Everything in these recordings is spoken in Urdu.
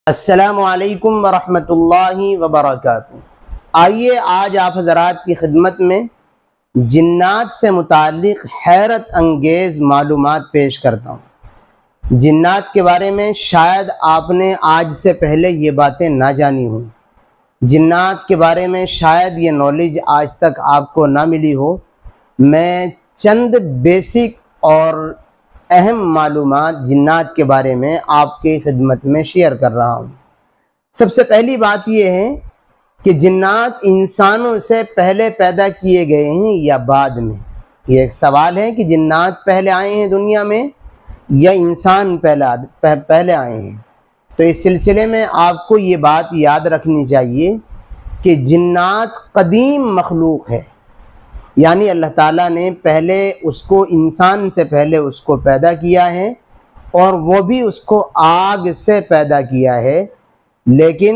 السلام علیکم ورحمۃ اللہ وبرکاتہ۔ آئیے آج آپ حضرات کی خدمت میں جنات سے متعلق حیرت انگیز معلومات پیش کرتا ہوں۔ جنات کے بارے میں شاید آپ نے آج سے پہلے یہ باتیں نہ جانی ہوں، جنات کے بارے میں شاید یہ نالج آج تک آپ کو نہ ملی ہو۔ میں چند بیسک اور اہم معلومات جنات کے بارے میں آپ کی خدمت میں شیئر کر رہا ہوں۔ سب سے پہلی بات یہ ہے کہ جنات انسانوں سے پہلے پیدا کیے گئے ہیں یا بعد میں؟ یہ ایک سوال ہے کہ جنات پہلے آئے ہیں دنیا میں یا انسان پہلے آئے ہیں۔ تو اس سلسلے میں آپ کو یہ بات یاد رکھنی چاہیے کہ جنات قدیم مخلوق ہے، یعنی اللہ تعالیٰ نے پہلے اس کو انسان سے پہلے اس کو پیدا کیا ہے، اور وہ بھی اس کو آگ سے پیدا کیا ہے، لیکن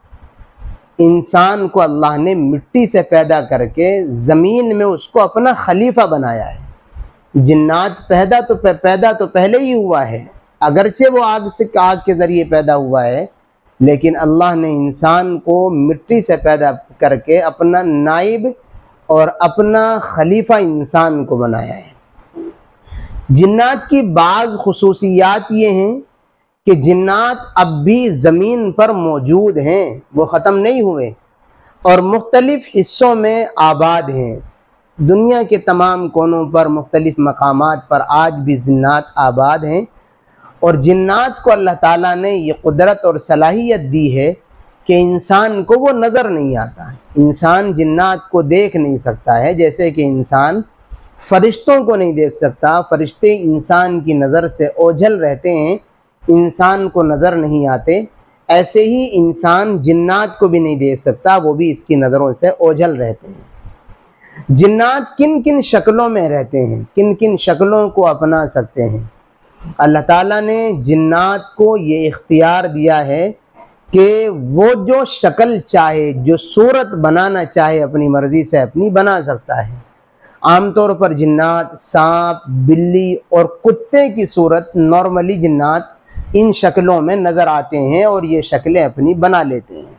انسان کو اللہ نے مٹی سے پیدا کر کے زمین میں اس کو اپنا خلیفہ بنایا ہے۔ جنات پیدا تو پہلے ہی ہوا ہے، اگرچہ وہ آگ کے ذریعے پیدا ہوا ہے، لیکن اللہ نے انسان کو مٹی سے پیدا کر کے اپنا نائب اور اپنا خلیفہ انسان کو بنایا ہے۔ جنات کی بعض خصوصیات یہ ہیں کہ جنات اب بھی زمین پر موجود ہیں، وہ ختم نہیں ہوئے، اور مختلف حصوں میں آباد ہیں۔ دنیا کے تمام کونوں پر مختلف مقامات پر آج بھی جنات آباد ہیں، اور جنات کو اللہ تعالیٰ نے یہ قدرت اور صلاحیت دی ہے کہ انسان کو وہ نظر نہیں آتا ہے۔ انسان جنات کو دیکھ نہیں سکتا ہے، جیسے کہ انسان فرشتوں کو نہیں دیکھ سکتا، فرشتے انسان کی نظر سے اوجھل رہتے ہیں، انسان کو نظر نہیں آتے، ایسے ہی انسان جنات کو بھی نہیں دیکھ سکتا، وہ بھی اس کی نظروں سے اوجھل رہتے ہیں۔ جنات کن کن شکلوں میں رہتے ہیں، کن کن شکلوں کو اپنا سکتے ہیں؟ اللہ تعالیٰ نے جنات کو یہ اختیار دیا ہے کہ وہ جو شکل چاہے، جو صورت بنانا چاہے اپنی مرضی سے اپنی بنا سکتا ہے۔ عام طور پر جنات سانپ، بلی اور کتے کی صورت نارملی جنات ان شکلوں میں نظر آتے ہیں اور یہ شکلیں اپنی بنا لیتے ہیں۔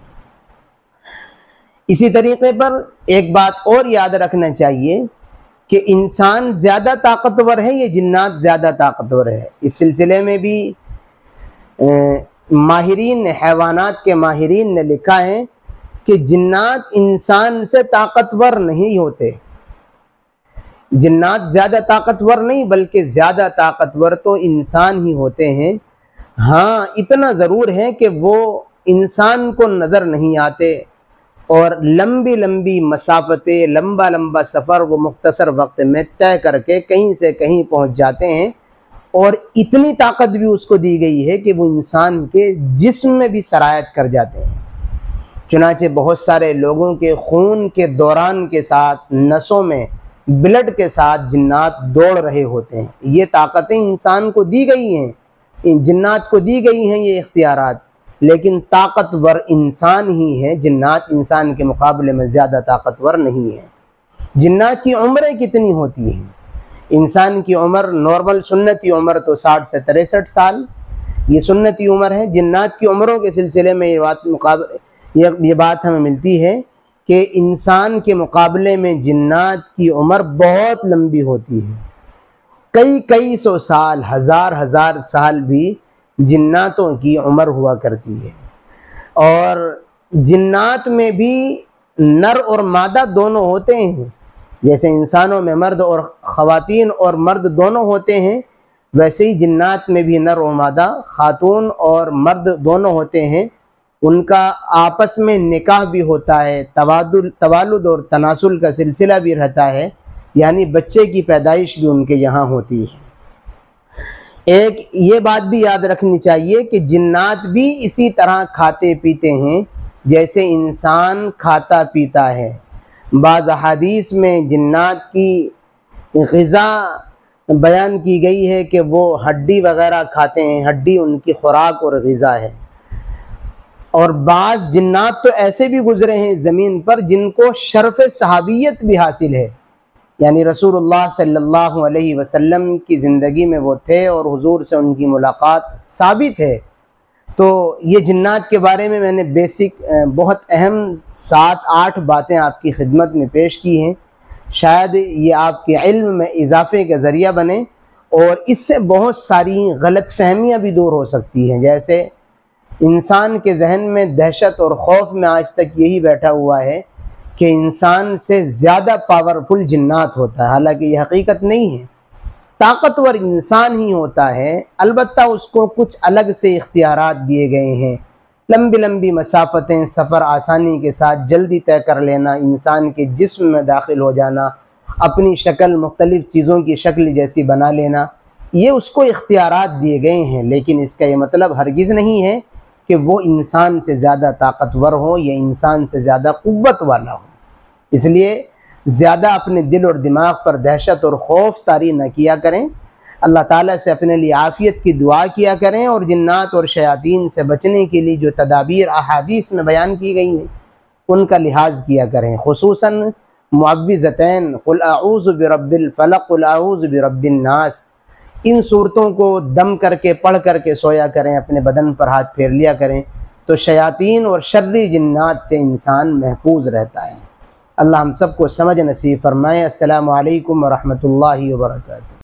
اسی طریقے پر ایک بات اور یاد رکھنا چاہیے کہ انسان زیادہ طاقتور ہے یا جنات زیادہ طاقتور ہے؟ اس سلسلے میں بھی ماہرین حیوانات کے ماہرین نے لکھا ہے کہ جنات انسان سے طاقتور نہیں ہوتے۔ جنات زیادہ طاقتور نہیں، بلکہ زیادہ طاقتور تو انسان ہی ہوتے ہیں۔ ہاں، اتنا ضرور ہے کہ وہ انسان کو نظر نہیں آتے، اور لمبی لمبی مسافتیں، لمبا لمبا سفر وہ مختصر وقت میں طے کر کے کہیں سے کہیں پہنچ جاتے ہیں، اور اتنی طاقت بھی اس کو دی گئی ہے کہ وہ انسان کے جسم میں بھی سرایت کر جاتے ہیں۔ چنانچہ بہت سارے لوگوں کے خون کے دوران کے ساتھ، نسوں میں بلڈ کے ساتھ جنات دوڑ رہے ہوتے ہیں۔ یہ طاقتیں انسان کو دی گئی ہیں، جنات کو دی گئی ہیں یہ اختیارات، لیکن طاقتور انسان ہی ہے، جنات انسان کے مقابلے میں زیادہ طاقتور نہیں ہیں۔ جنات کی عمریں کتنی ہوتی ہیں؟ انسان کی عمر نارمل سنتی عمر تو 60 سے 63 سال، یہ سنتی عمر ہے۔ جنات کی عمروں کے سلسلے میں یہ بات ہمیں ملتی ہے کہ انسان کے مقابلے میں جنات کی عمر بہت لمبی ہوتی ہے، کئی سو سال، ہزار سال بھی جناتوں کی عمر ہوا کرتی ہے۔ اور جنات میں بھی نر اور مادہ دونوں ہوتے ہیں، جیسے انسانوں میں مرد اور خواتین اور مرد دونوں ہوتے ہیں، ویسے ہی جنات میں بھی نر اور مادہ، خاتون اور مرد دونوں ہوتے ہیں۔ ان کا آپس میں نکاح بھی ہوتا ہے، توالد اور تناسل کا سلسلہ بھی رہتا ہے، یعنی بچے کی پیدائش بھی ان کے یہاں ہوتی ہے۔ ایک یہ بات بھی یاد رکھنی چاہیے کہ جنات بھی اسی طرح کھاتے پیتے ہیں جیسے انسان کھاتا پیتا ہے۔ بعض احادیث میں جنات کی غذا بیان کی گئی ہے کہ وہ ہڈی وغیرہ کھاتے ہیں، ہڈی ان کی خوراک اور غذا ہے۔ اور بعض جنات تو ایسے بھی گزرے ہیں زمین پر جن کو شرف صحابیت بھی حاصل ہے، یعنی رسول اللہ صلی اللہ علیہ وسلم کی زندگی میں وہ تھے اور حضور سے ان کی ملاقات ثابت ہے، تو یہ جنات کے بارے میں نے بیسک بہت اہم 7-8 باتیں آپ کی خدمت میں پیش کی ہیں، شاید یہ آپ کے علم میں اضافے کا ذریعہ بنے اور اس سے بہت ساری غلط فہمیاں بھی دور ہو سکتی ہیں۔ جیسے انسان کے ذہن میں دہشت اور خوف میں آج تک یہی بیٹھا ہوا ہے کہ انسان سے زیادہ پاورفل جنات ہوتا ہے، حالانکہ یہ حقیقت نہیں ہے۔ طاقتور انسان ہی ہوتا ہے، البتہ اس کو کچھ الگ سے اختیارات دیے گئے ہیں۔ لمبی لمبی مسافتیں سفر آسانی کے ساتھ جلدی طے کر لینا، انسان کے جسم میں داخل ہو جانا، اپنی شکل مختلف چیزوں کی شکل جیسی بنا لینا، یہ اس کو اختیارات دیے گئے ہیں، لیکن اس کا یہ مطلب ہرگز نہیں ہے کہ وہ انسان سے زیادہ طاقتور ہو یا انسان سے زیادہ قوت والا ہو۔ اس لیے زیادہ اپنے دل اور دماغ پر دہشت اور خوف طاری نہ کیا کریں، اللہ تعالیٰ سے اپنے لیے عافیت کی دعا کیا کریں، اور جنات اور شیاطین سے بچنے کے لیے جو تدابیر احادیث میں بیان کی گئی ہیں ان کا لحاظ کیا کریں، خصوصاً معوذتین، قل اعوذ برب الفلق، قل اعوذ برب الناس، ان صورتوں کو دم کر کے پڑھ کر کے سویا کریں، اپنے بدن پر ہاتھ پھیر لیا کریں، تو شیاطین اور شرری جنات سے انسان محفوظ رہتا ہے۔ اللہ ہم سب کو سمجھ نصیب فرمائے۔ السلام علیکم ورحمۃ اللہ وبرکاتہ۔